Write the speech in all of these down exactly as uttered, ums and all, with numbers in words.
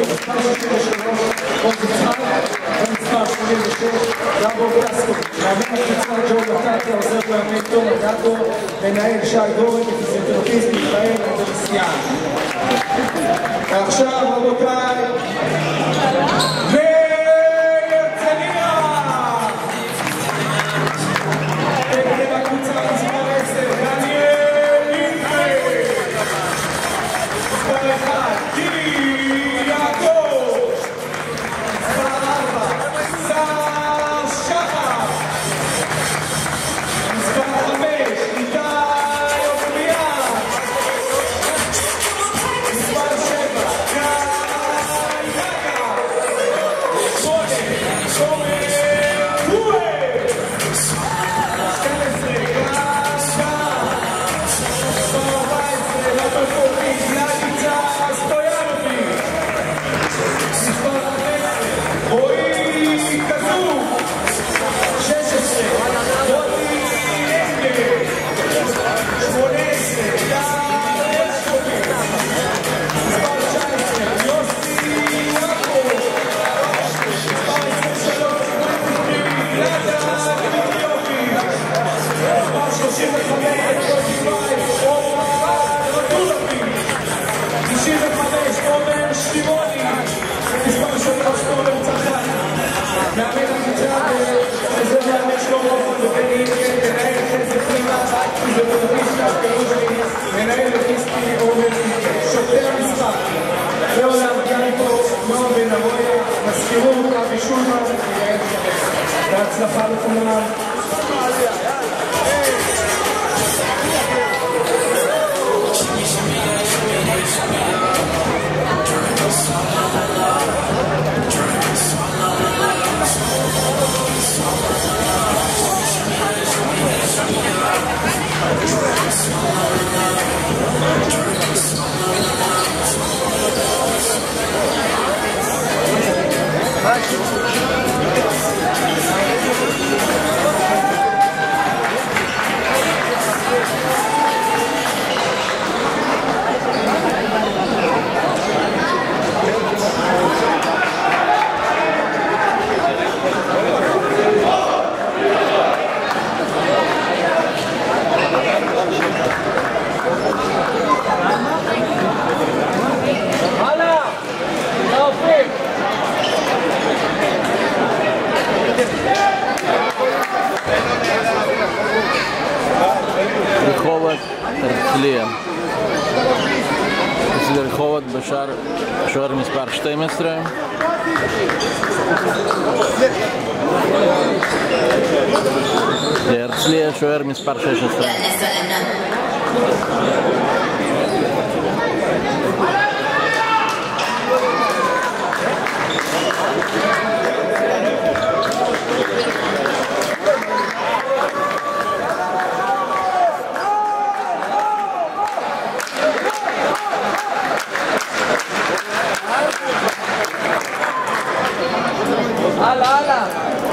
מספר שישים ושלוש, עוז יצחק, ומספר שמונים ושש, רבו קסקו, מאמן הקבוצה ג'ו לטטיה, עוזר מאמן תום דאטו, מנהל שי גורן, ופיזיותרפיסט מיכאל אנדרסיאן. ועכשיו רבותיי, והרצליה! נגד הקבוצה מספר עשר, דניאל אינפלד! מספר אחד, גילי יעקב! מספר ארבע, סער שחר! מספר חמש, איתי אופליאן! מספר שבע, גיא יגה! שמונה, שומר כהן! שתים עשרה, גל שער! מספר ארבע עשרה, רבקוביץ', יאניצה סטויאנוביץ'! מספר חמש עשרה, רועי כזוב! שש עשרה, רוני אנגל! שמונה עשרה, גל אשקוביץ'! מספר תשע עשרה, יוסי יעקב! מספר עשרים ושלוש, גלעדה דמיטריוביץ'! מספר שלושים וחמש, קוטיבייב, עומר רדולוביץ'! תשעים וחמש, עומר שטירוני! מספר שלוש, תומר צחק! מאמן הקבוצה וזה מאמן שלמה רופון ובני אינגל, מנהל חזק פנימה, פיזיותרפיסט אשקלוני, מנהל לוגיסטי עומר אינגל, שוטר המשחק, לעולם גניקו, נועם בן ארויה, מזכירות אבי שולמן ויעל שרס. בהצלחה לכולם. רחובות הרצליה. זה רחובות בשער שוער מספר שתים עשרה. זה הרצליה שוער מספר שש עשרה. הלאה, הלאה.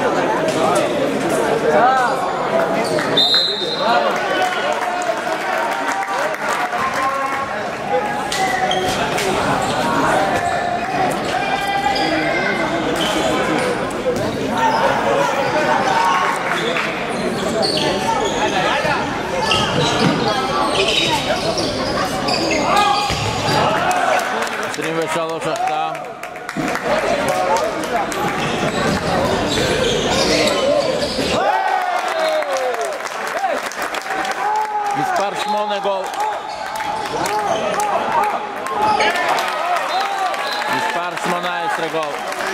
עשרים ושלוש החטאה. מספר שמונה גול. מספר שמונה עשרה גול.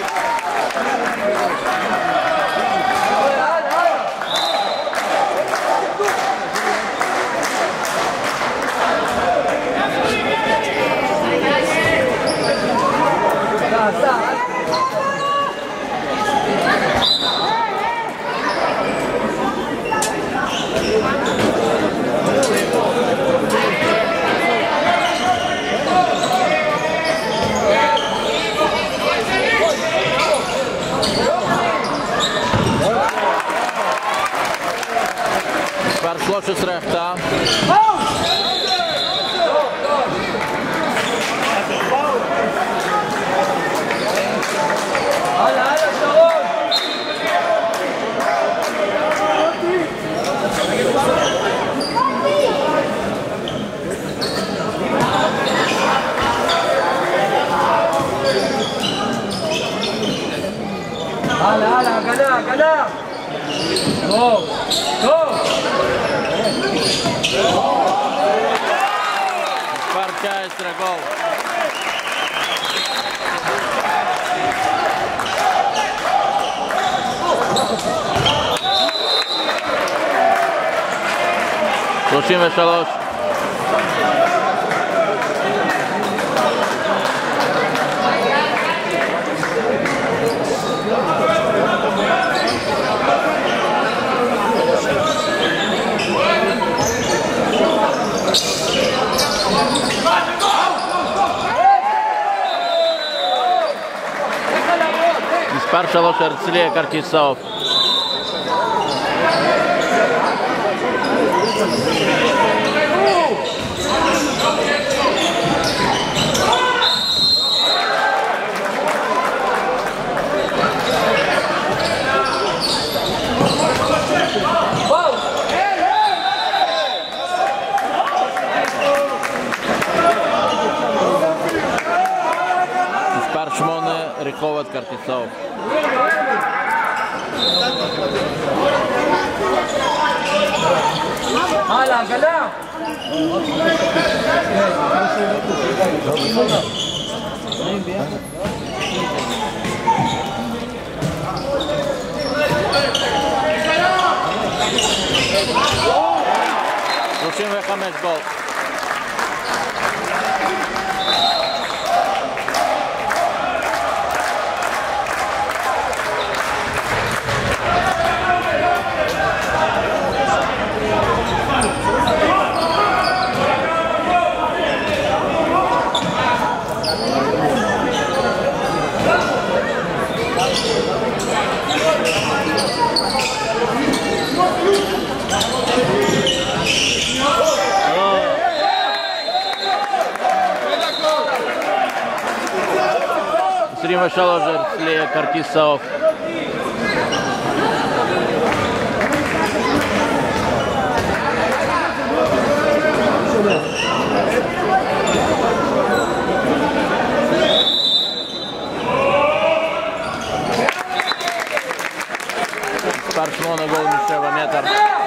מספר שלוש עשרה החטאה. הלאה, הלאה, הגנה, הגנה! טוב, טוב! מספר תשע עשרה גול. שלושים ושלוש. מספר שלוש הרצליה כרטיס צהוב. מספר שמונה רחובות כרטיס צהוב. הלאה, הגנה! שלושים וחמש גול. עשרים ושלוש הרצליה כרטיס צהוב. מספר שמונה גול משבע מטר.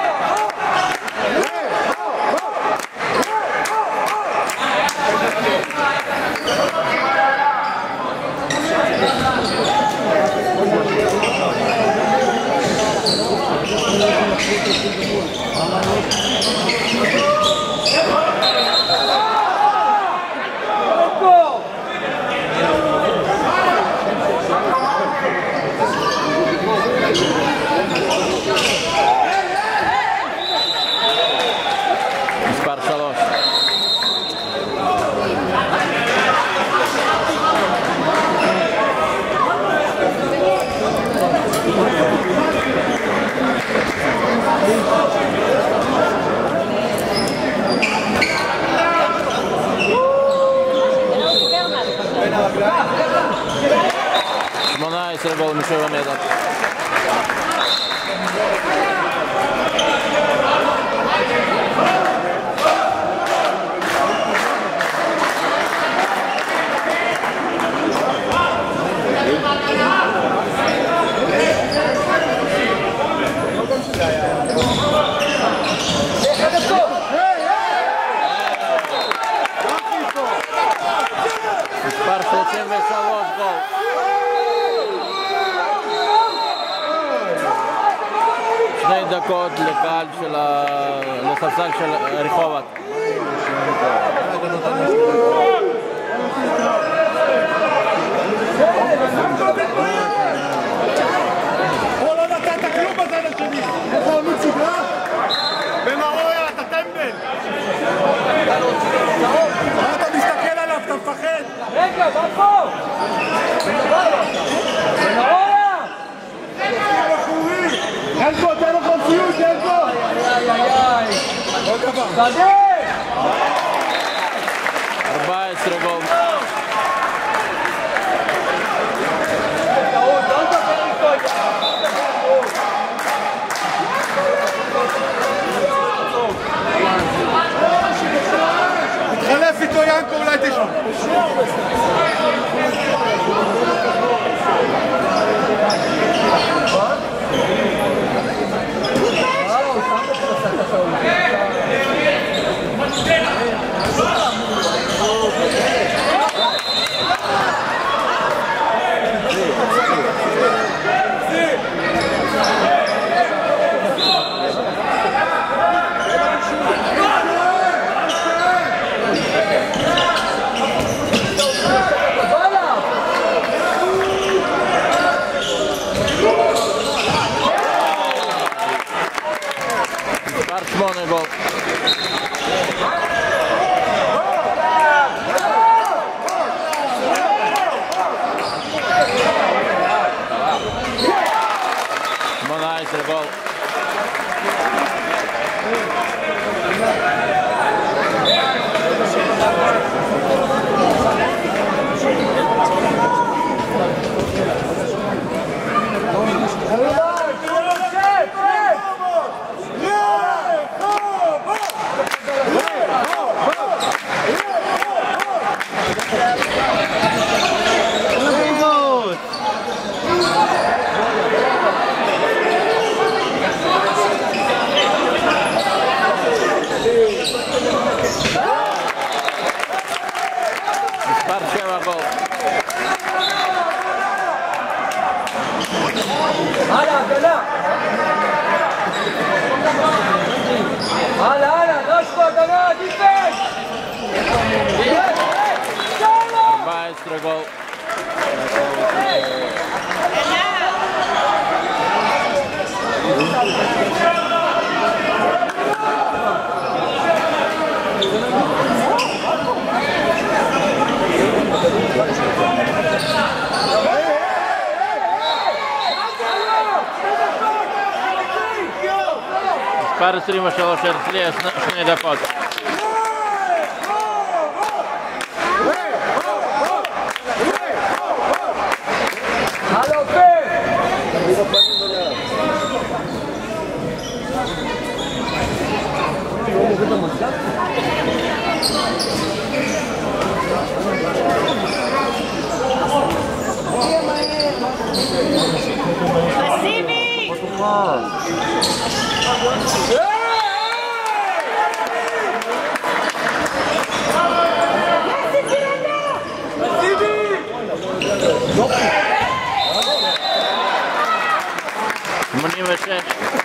מספר שלוש. שמונה עשרה גול משבע מטר. מספר שלושים ושלוש גול. שני דקות לקהל של הספסל של רחובות. הוא לא נתן את הכלום בצד השני. איפה עמוד סדרה? במרויה, אתה טמבל. מה אתה מסתכל עליו? אתה מפחד. רגע, מה פה? במרויה! אלקו, תן לו חופשיות, אלקו! איי, איי, איי! עוד דבר. צדיק! ארבע עשרה גול. מתחלף איתו ינקו, אולי תשמע. גול. הלאה, הגנה! הלאה, הלאה, נשקו, הגנה, דיפן! ארבע עשרה גול. מספר עשרים ושלוש הרצליה, שני דקות. הלו, פן! פסימי! שמונים ושש.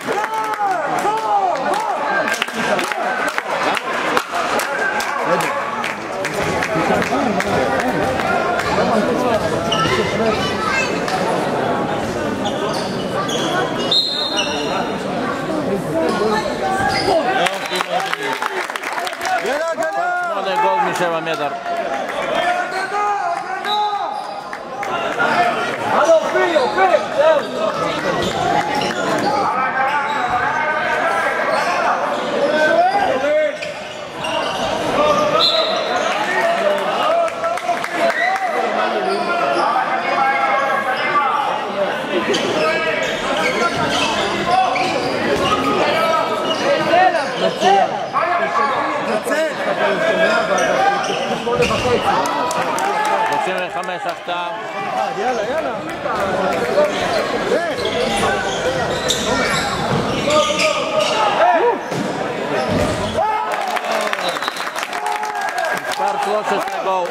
שמונה גול משבע מטר. הלו, פי, אופי, זהו! שלושים וחמש החטאה. יאללה, יאללה. מספר שלוש עשרה גול.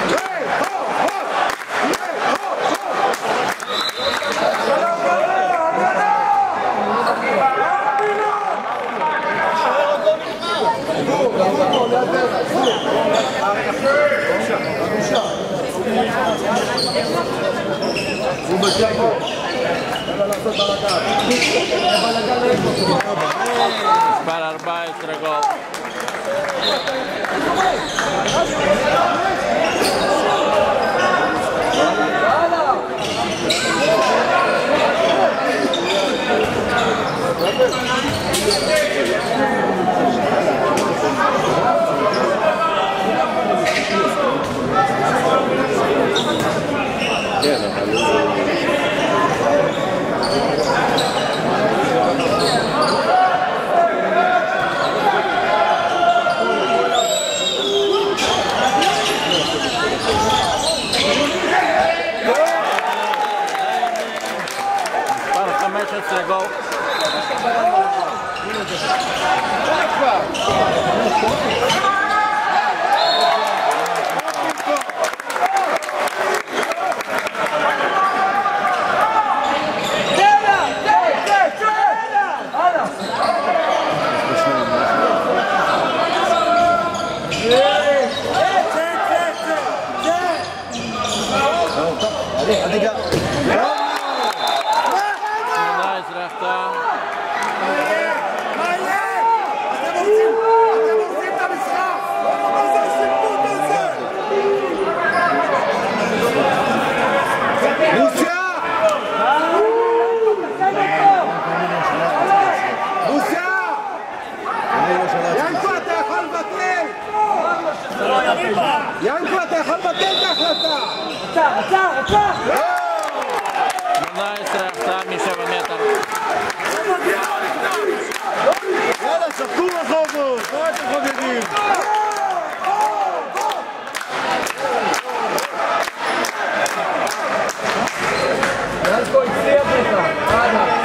מספר ארבע עשרה גול. עשרה גול. ינקו, אתה יכול לבטל את ההחלטה! עצר, עצר, עצר! שמונה עשרה החטאה משבע מטר. יאללה, שחקו רחובות! מה אתם חוגגים? ינקו הצליח לך! הלאה!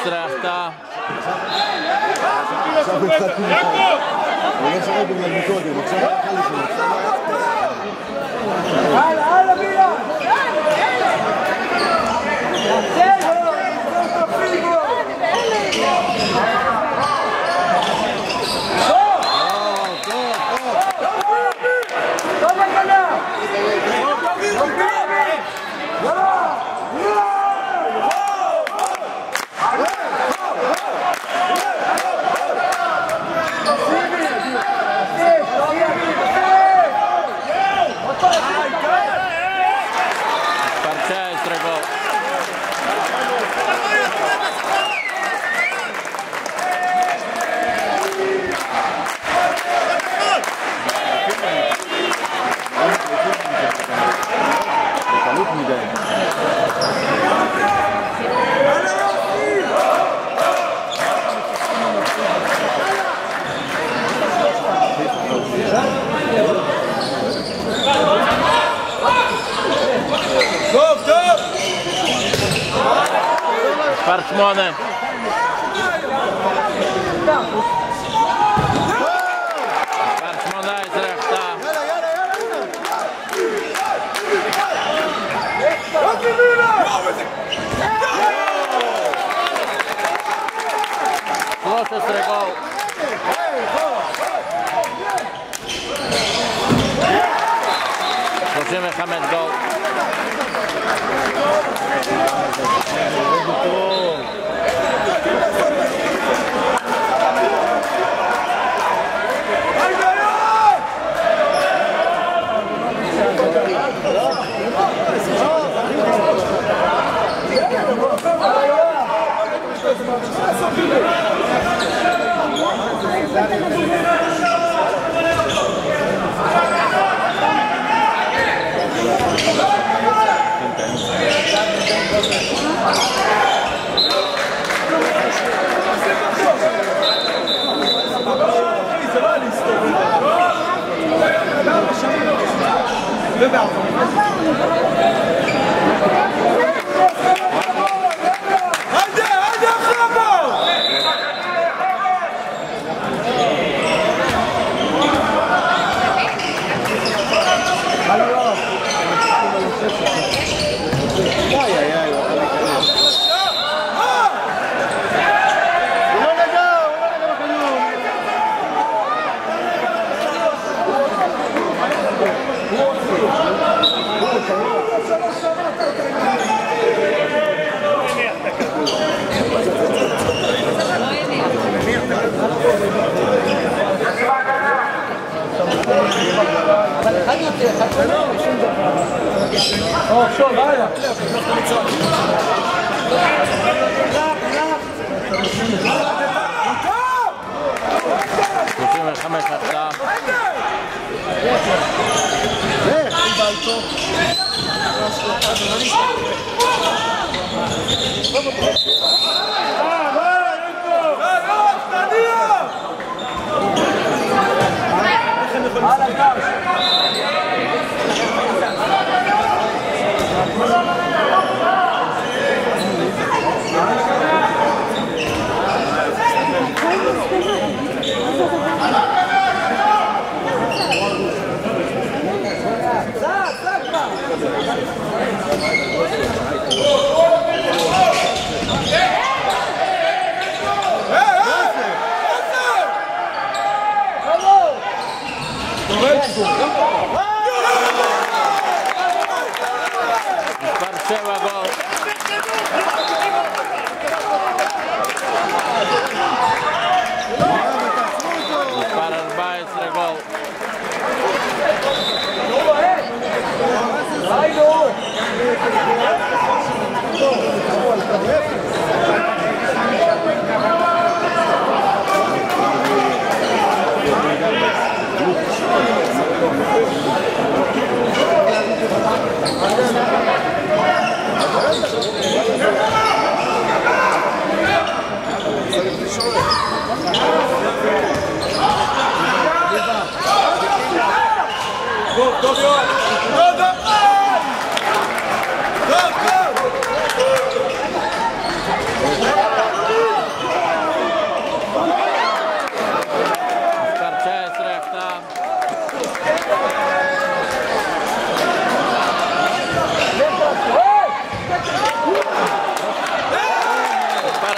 rechter. הלאה, הלאה מילה! מספר שמונה. מספר שמונה עשרה rechter. שלוש עשרה גול. שלושים וחמש גול.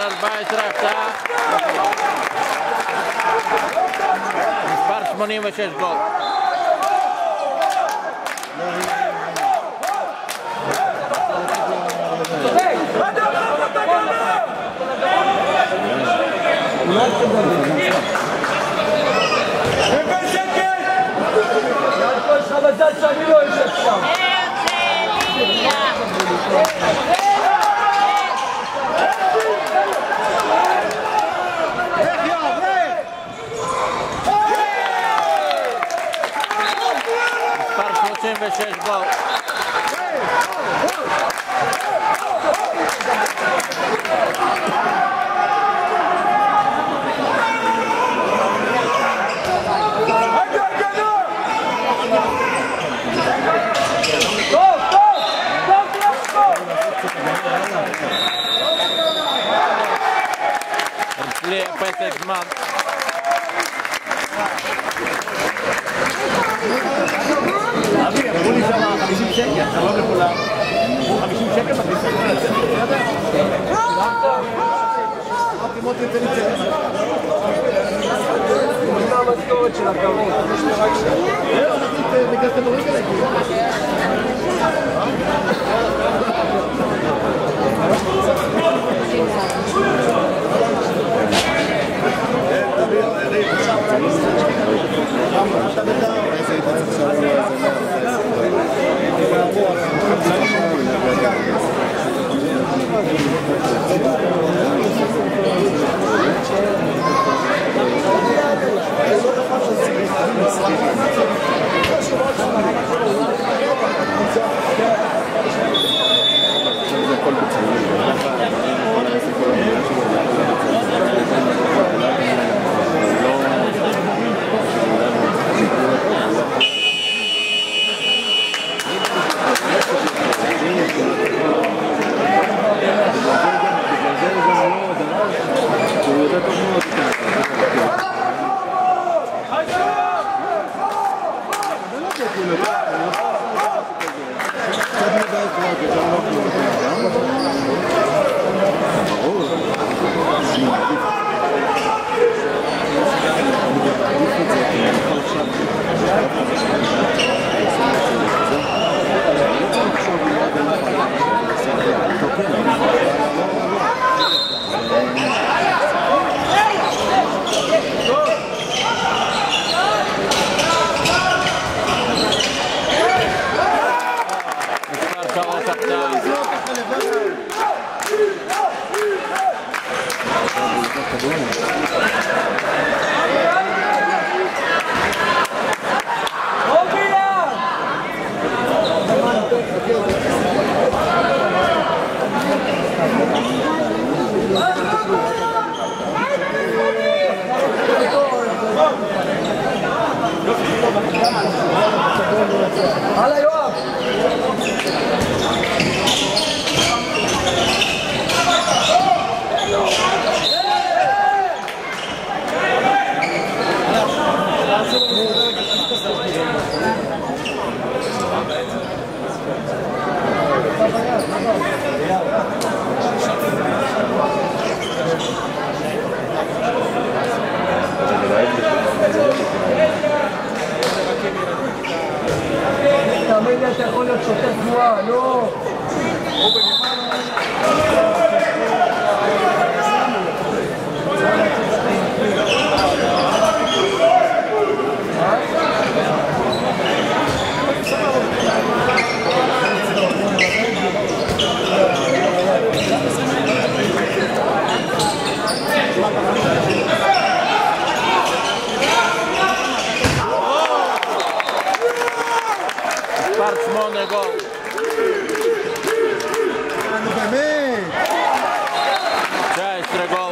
ארבע עשרה הפתעה. מספר שמונים ושש גול. יש לך מזל שאני לא יושב שם. מספר שלושים ושש גול. הרצליה פסק זמן. אבי, אמרו לי שם חמישים שקל, שלום לכולם. חמישים שקל מכניסים. אמרתי מוטי יוצא לצלם. מה המשכורת של הכבוד? זהו, אנחנו בגלל כדורגל. הלאה יואב! תאמין לי, אתה יכול להיות שוטר תנועה, לא! מספר שמונה גול. באמת! תשע עשרה גול.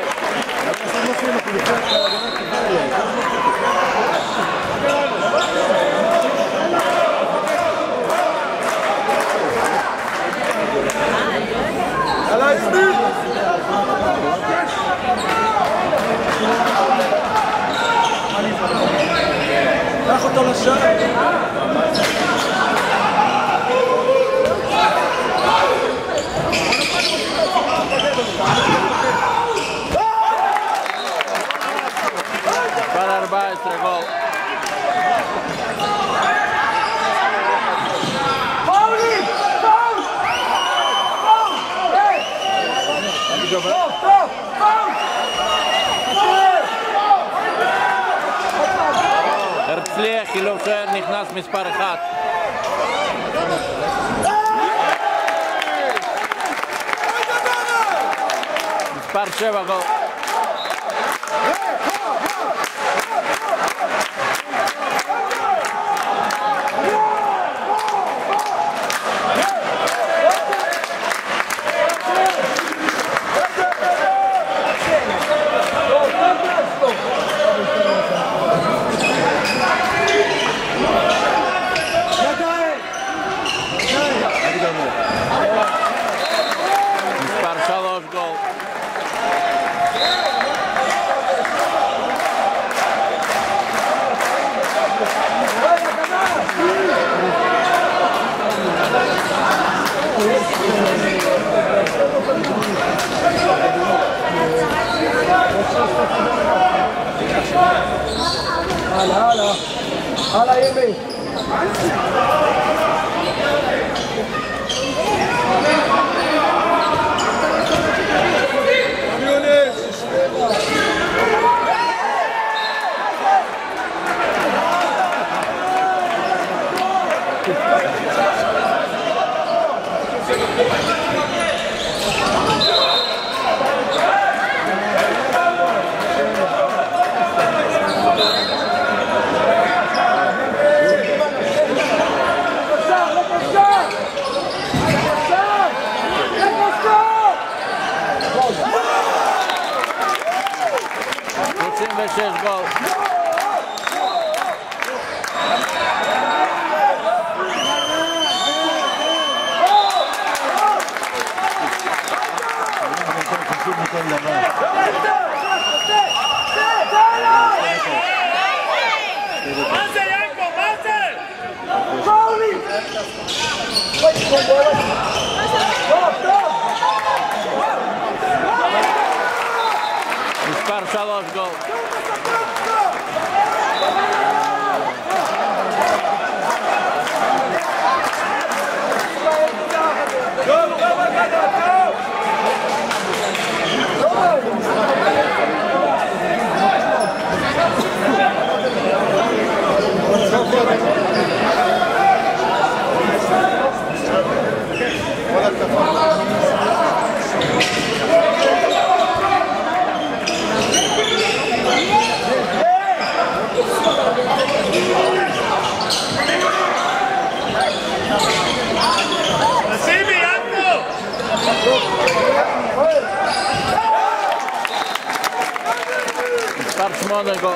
קח אותו לשם! נכנס מספר אחת. מספר שבע גול. הלאה, הלאה. הלאה, ימי. שלושים ושש גול. מה זה יעקב? מה זה? מספר שלוש גול. תשימי, יעקב! מספר שמונה גול.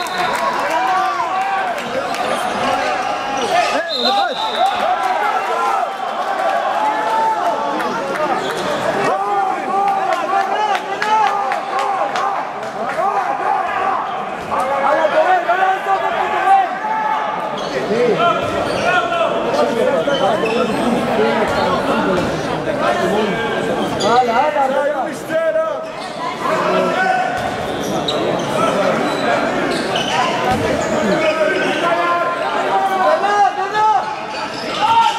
הלאה, הלאה. גנה, גנה!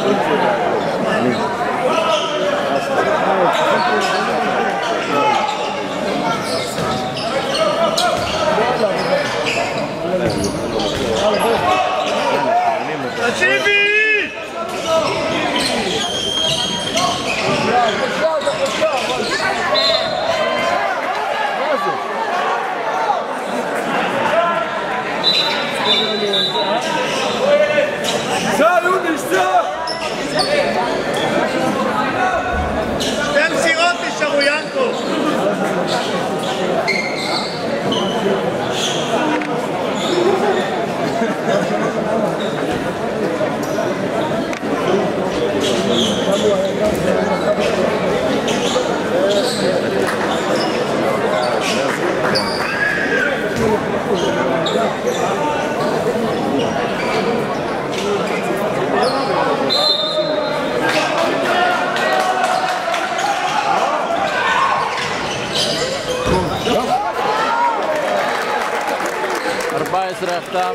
תן סירות נשארו ינקו. ארבע עשרה החתם.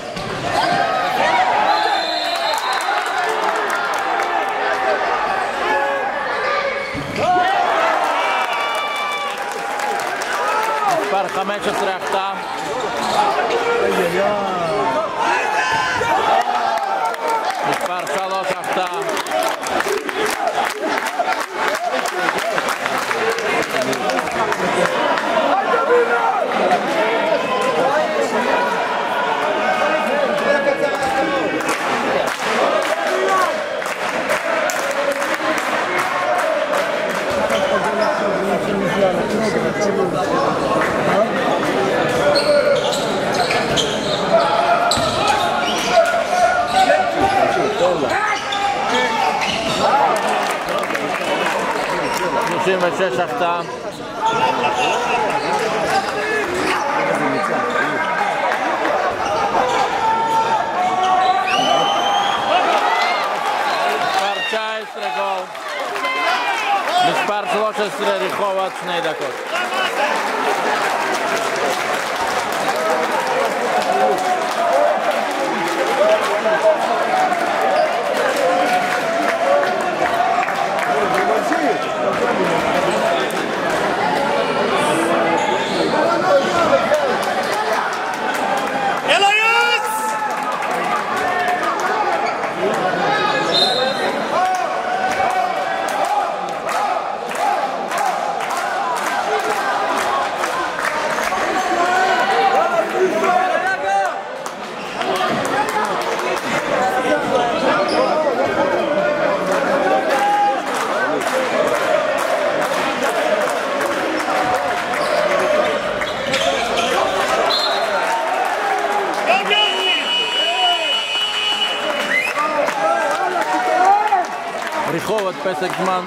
מספר חמש עשרה החתם. מספר שלוש החתם. שלושים ושש החתם. מספר תשע עשרה גול. מספר שלוש עשרה רחובות שני דקות. רחובות פסק זמן.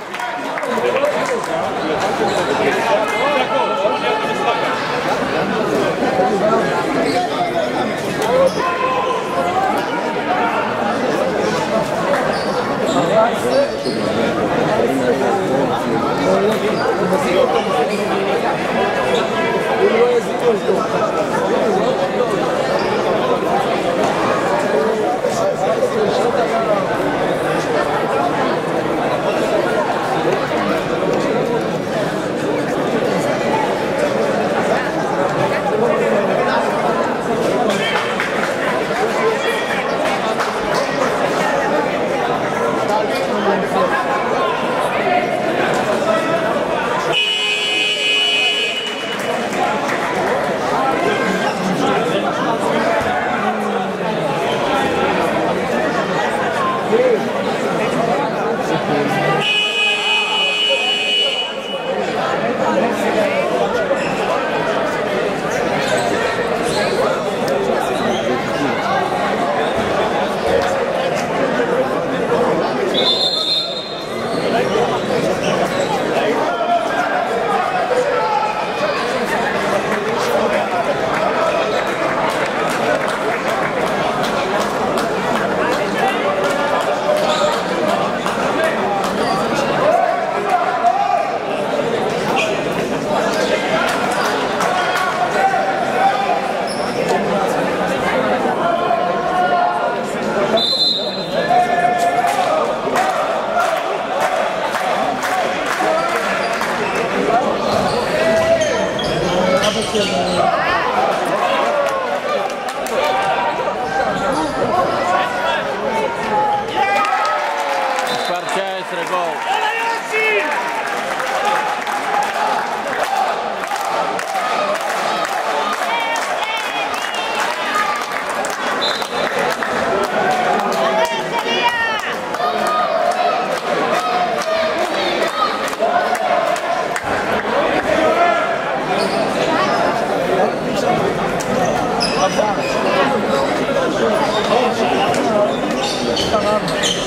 הרב.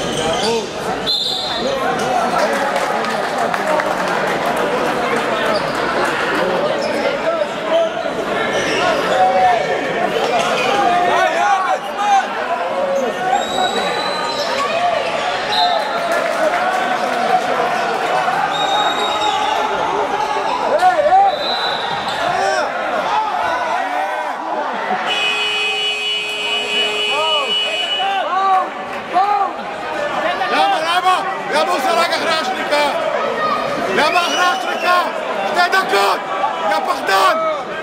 למה הוא זרק אחרי השריקה? למה אחרי השריקה? שתי דקות! יא פחדן!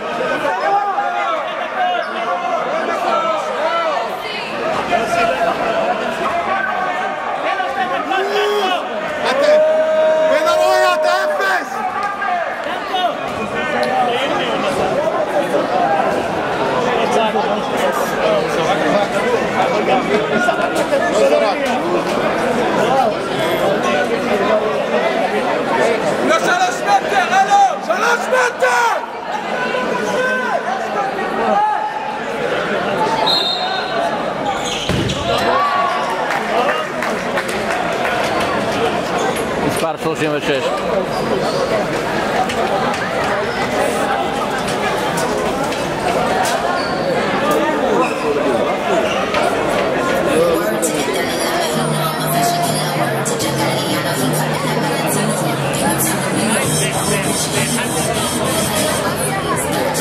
בן ארויה, אתה אפס! לא זרק. לא שלוש מטר, אלו! שלוש מטר! מספר שלושים ושש